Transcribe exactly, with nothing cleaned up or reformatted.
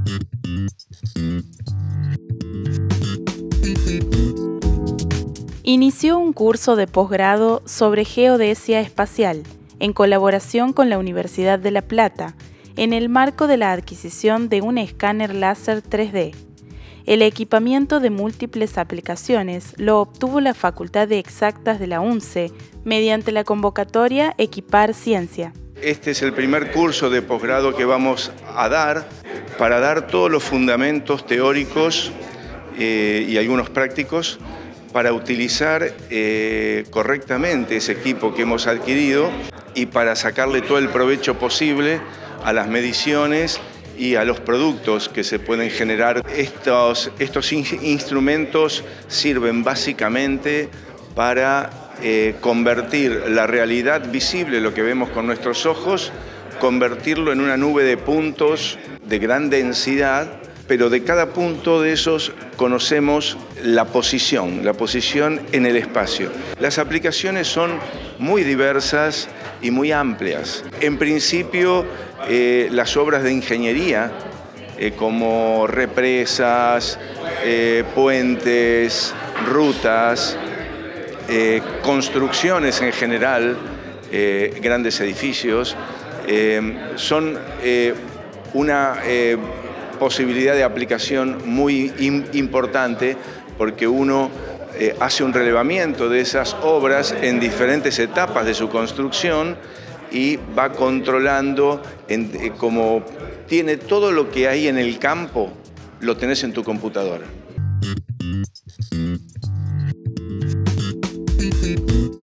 Inició un curso de posgrado sobre geodesia espacial, en colaboración con la Universidad de La Plata, en el marco de la adquisición de un escáner láser tres D. El equipamiento de múltiples aplicaciones lo obtuvo la Facultad de Exactas de la UNCE mediante la convocatoria Equipar Ciencia. Este es el primer curso de posgrado que vamos a dar para dar todos los fundamentos teóricos eh, y algunos prácticos para utilizar eh, correctamente ese equipo que hemos adquirido y para sacarle todo el provecho posible a las mediciones y a los productos que se pueden generar. Estos, estos in- instrumentos sirven básicamente para eh, convertir la realidad visible, lo que vemos con nuestros ojos, convertirlo en una nube de puntos de gran densidad, pero de cada punto de esos conocemos la posición, la posición en el espacio. Las aplicaciones son muy diversas y muy amplias. En principio, eh, las obras de ingeniería, eh, como represas, eh, puentes, rutas, eh, construcciones en general, eh, grandes edificios, eh, son eh, una eh, posibilidad de aplicación muy importante porque uno eh, hace un relevamiento de esas obras en diferentes etapas de su construcción y va controlando, en, eh, como tiene todo lo que hay en el campo, lo tenés en tu computadora.